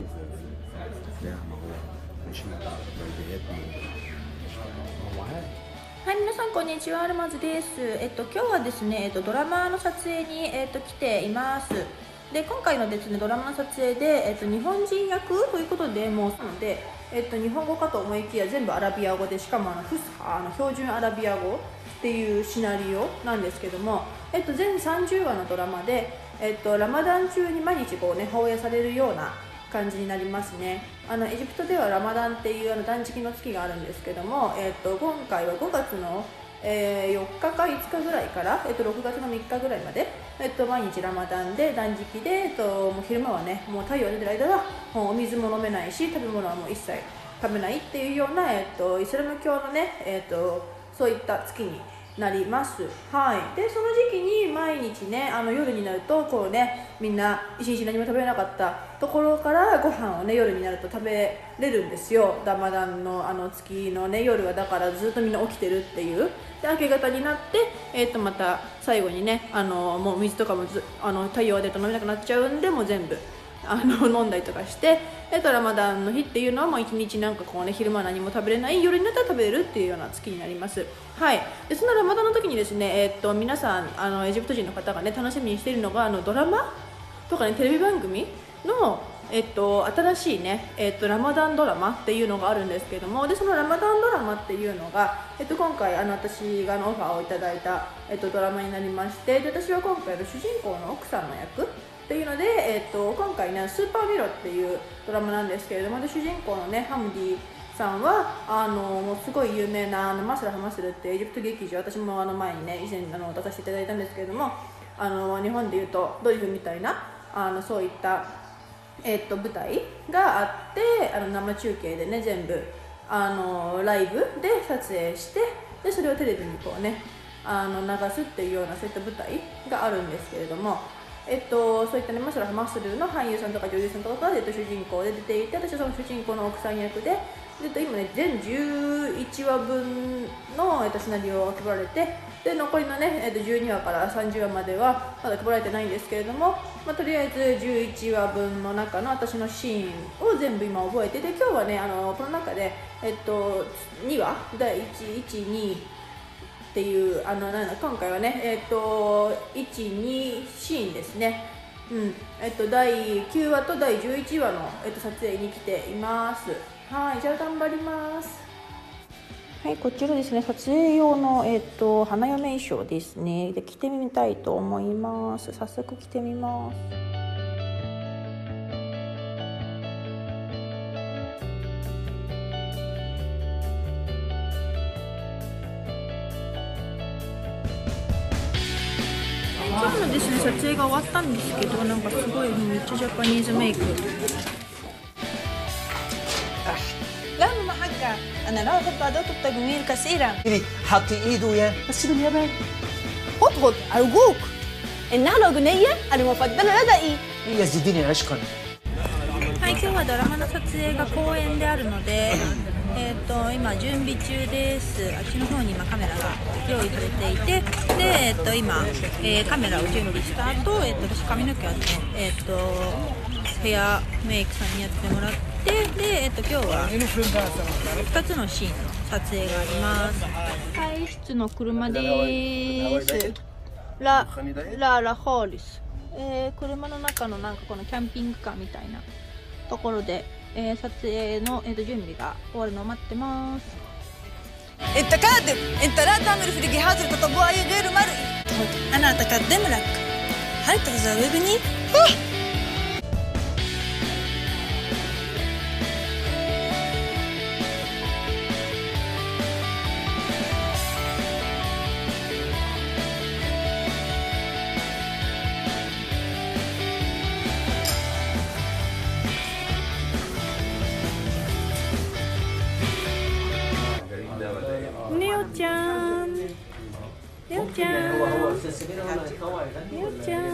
لا ما هو ماشي بلديات はい、皆さんこんにちは、アルマズです。今日はですね、ドラマの撮影に、来ています。で、今回のですね、ドラマの撮影で、日本人役ということで、もうなので、日本語かと思いきや全部アラビア語で、しかもフスハ、標準アラビア語っていうシナリオなんですけども、全30話のドラマで、ラマダン中に毎日こうね、放映されるような感じになりますね。エジプトではラマダンっていう断食の月があるんですけども、今回は5月の、4日か5日ぐらいから、6月の3日ぐらいまで、毎日ラマダンで断食で、もう昼間はね、もう太陽が出てる間はもうお水も飲めないし、食べ物はもう一切食べないっていうような、イスラム教のね、そういった月になります。はい。で、その時期に毎日ね、夜になるとこうね、みんな一日何も食べれなかったところからご飯をね、夜になると食べれるんですよ。ラマダンの月のね、夜はだからずっとみんな起きてるっていう。で、明け方になって、また最後にね、もう水とかも太陽が出ると飲めなくなっちゃうんで、もう全部飲んだりとかして、ラマダンの日っていうのはもう一日なんかこうね、昼間何も食べれない、夜になったら食べれるっていうような月になります。はい。で、そのラマダンの時にですね、皆さんエジプト人の方がね、楽しみにしているのがドラマとかね、テレビ番組の新しいね、ラマダンドラマっていうのがあるんですけども、でそのラマダンドラマっていうのが、今回私がオファーをいただいた、ドラマになりまして、で私は今回の主人公の奥さんの役っていうので、今回ね、スーパービロっていうドラマなんですけれども、で主人公のね、ハムディさんはもうすごい有名なマスラハマスルってエジプト劇場、私も前にね、以前出させていただいたんですけれども、日本でいうとドリフみたいなそういった舞台があって、生中継でね、全部ライブで撮影して、でそれをテレビにこうね流すっていうような、そういった舞台があるんですけれども、そういったね、マスラハマスルの俳優さんとか女優さんとかが、主人公で出ていて、私はその主人公の奥さん役で、今ね、全11話分の、シナリオを配られて、で残りのね、12話から30話まではまだ配られてないんですけれども、とりあえず11話分の中の私のシーンを全部今覚えて、で今日はね、この中で、2話第1、1、2っていう今回はね、1、2シーンですね。第9話と第11話の、撮影に来ています。はい、じゃあ頑張ります。はい、こちらですね、撮影用の、花嫁衣装ですね。で着てみたいと思います。早速着てみます。今日のですね、撮影が終わったんですけど、なんかすごいめっちゃジャパニーズメイク。 لا حاجة أنا لا أحب أدوات التجميل كثيرا. حطي إيده يا بس باليابان. هدهد أرجوك، إنها الأغنية المفضلة لدي. يزيدني عشقا. はい、今日はドラマの撮影が公園であるので、今準備中です。あっちの方に今カメラが用意されていて、で、今、カメラを準備した後、私髪の毛はね、ヘアメイクさんにやってもらって、で、今日は2つのシーンの撮影があります。会室の車です。ラホーリス。車の中のなんかこのキャンピングカーみたいなところで、撮影の、準備が終わるのを待ってます。 أنت كاذب، أنت لا تعمل في الجهاز التطبيعي غير مرئي. أنا أتقدم لك، هل تزوجني؟ レオちゃん、レオちゃん、レオちゃん。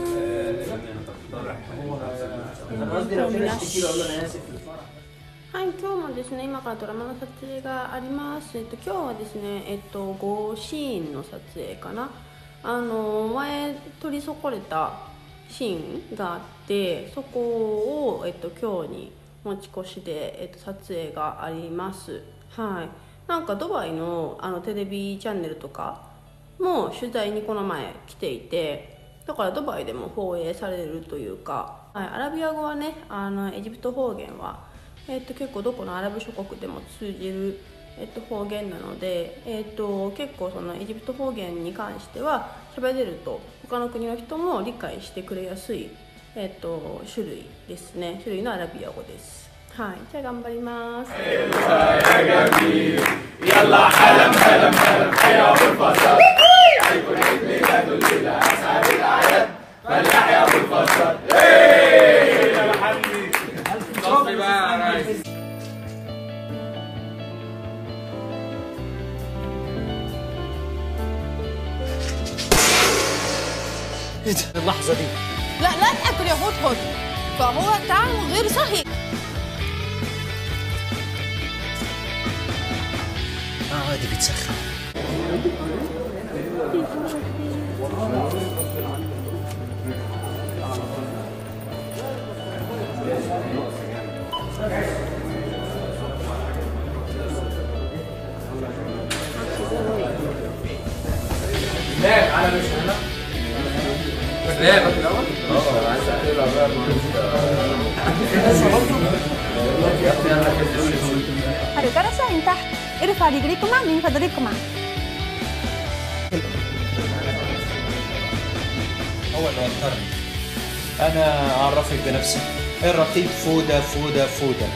はい、今日もですね、今からドラマの撮影があります。今日はですね、5シーンの撮影かな。前取り損ねたシーンがあって、そこを、今日に持ち越しで、撮影があります。はい、なんかドバイのテレビチャンネルとかも取材にこの前来ていて、だからドバイでも放映されるというか、はい、アラビア語はね、エジプト方言は、結構どこのアラブ諸国でも通じる、方言なので、結構そのエジプト方言に関しては喋れると他の国の人も理解してくれやすい、種類ですね。種類のアラビア語です。はい、じゃあ頑張ります。 اللحظة دي لا لا تاكل يا هدهد، فهو تعامل غير صحي. عادي بيتسخن. الرجالة ساين تحت، ارفع رجليكما من فضلكما. هو اللي وترني. أنا أعرفك بنفسي. الرقيب فودة فودة فودة.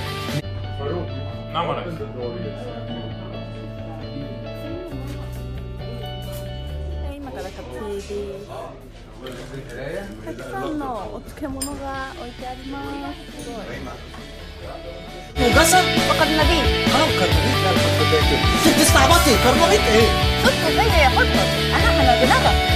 今から撮影です。たくさんのお漬物が置いてあります。すごい。 وجسد وقد نبيل كربونيت. لا كربونيت. انت استعبطتي كربونيت ايه؟ اسكت زي يا هدهد، انا هنجنبك.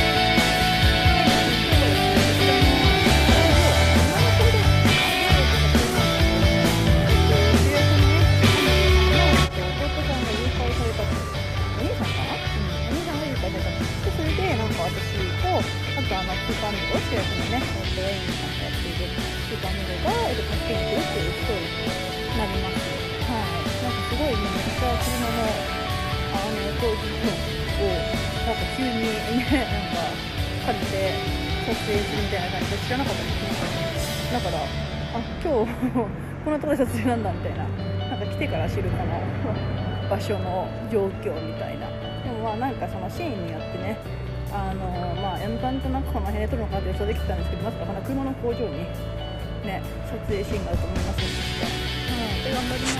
だから今日こんなところで撮影なんだみたいな、なんか来てから知るこの場所の状況みたいな。でもまあなんかそのシーンによってね、なんとなくこの辺で撮るのかって予想できてたんですけど、まさかこの車の工場にね撮影シーンがあると思いませんでした。で頑張ります。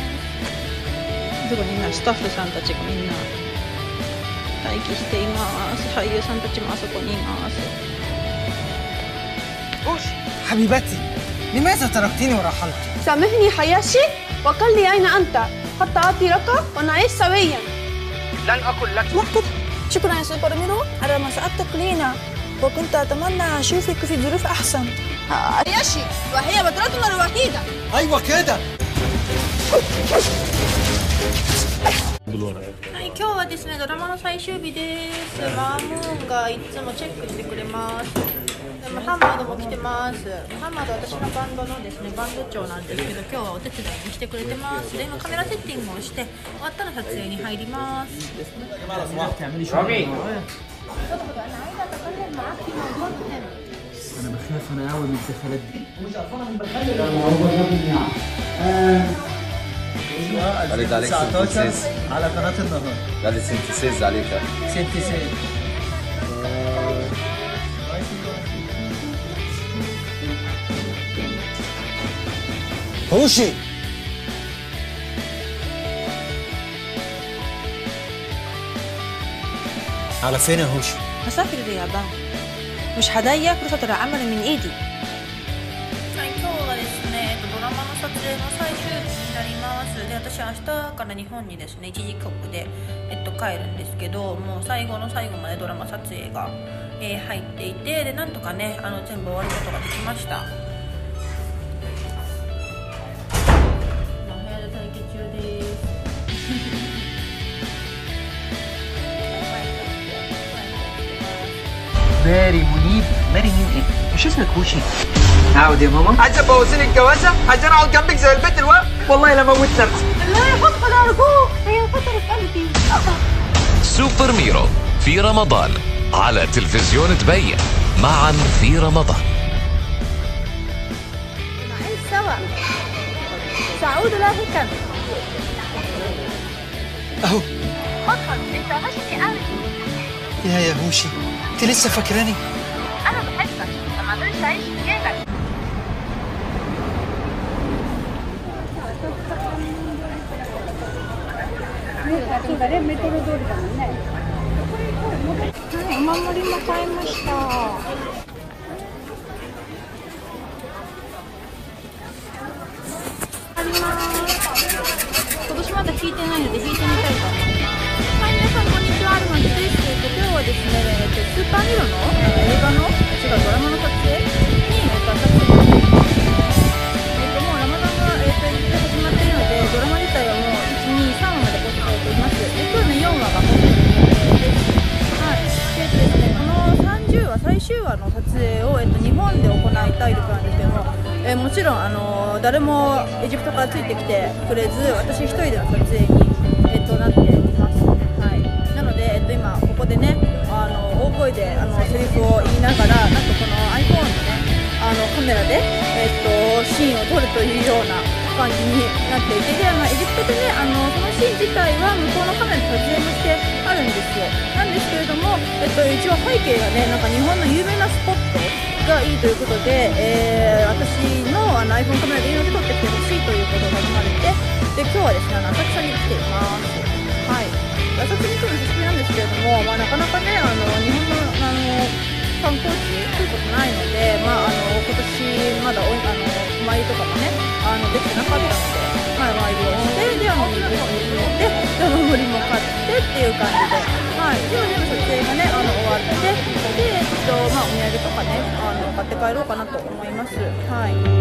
すごいみんなスタッフさんたちがみんな待機しています。俳優さんたちもあそこにいます。 حبيبتي لماذا تركتني ورحلت؟ سامحني حياشي، وقل لي أين أنت حتى أعطي لك ونعيش سويا. لن أقل لك. لحظة، شكرا يا سوبر ميرو على مساعدتك لينا، وكنت أتمنى أشوفك في ظروف أحسن. حياشي وهي بطلتنا الوحيدة. أيوة كده. はい、今日はですねドラマの最終日です。マームーンがいつもチェックしてくれます。でムハンマドも来てます。ムハンマドは私のバンドのですねバンド長なんですけど、今日はお手伝いにしてくれてます。で今カメラセッティングをして終わったら撮影に入ります。 أنا بخاف أنا أوي من الدخلات دي. عليك 19 على قناة النهار. قال لي سنتسيز عليك. سنتسيز. هوشي. على فين يا هوشي؟ هسافر اليابان، مش هضيع فرصة العمل من إيدي. はい、今日はですね、ドラマの撮影の最終日になります。で、私明日から日本にですね、一時帰国で、帰るんですけど、もう最後の最後までドラマ撮影が、入っていて、で、なんとかね、全部終わることができました。今部屋で待機中です。 ماري منيب. ماري مين ايه؟ وش اسمك هوشي؟ عاود يا ماما. عايزه تبوظيني الجوازه؟ عايزين اقعد جنبك زي البيت الوقت؟ والله لا موت نفسي. لا يا فضل ارجوك، هي خطرت قلبي. سوبر ميرو في رمضان على تلفزيون دبي، معا في رمضان. نعيش سوا، سأعود لاحقا. اهو. ادخل، انت وحشني قوي. يا هوشي، انت لسه فاكراني؟ انا بحبك، ما قدرتش اعيش من غيرك.お守りも買いました。あります。今年まだ弾いてないので弾いてみたいと思います。 はい、皆さんこんにちは、アルマズです。今日はですね、スーパーミロの映画のドラマの撮影に当たっています。もうラマダンが始まっているので、ドラマ自体はもう1、2、3話まで放送されています。今日の4話が放送されています。はい。でですね、この30話、最終話の撮影を、日本で行いたいところなんですけども、もちろん誰もエジプトからついてきてくれず、私一人での撮影に、なっています。はい。なので、今ここでね、大声でセリフを言いながら、なんとこの iPhone のね、カメラで、シーンを撮るというような感じになっていて、でエジプトでね、そのシーン自体は向こうのカメラで撮影もしてあるんですよ。なんですけれども、一応背景がね、なんか日本の有名なスポットがいいということで、私のiPhone カメラでいいので撮ってきてほしいということが生まれて、で今日はですね、浅草に来ています。はい。浅草に来るの久しぶりなんですけれども、なかなかね、日本の観光地来ることないので、今年まだお参りとかもね、できてなかったので、参りをして、で水に入れて、でお守りも買ってっていう感じで、はい。で撮影がね、終わって、でお土産とかね、買って帰ろうかなと思います。はい。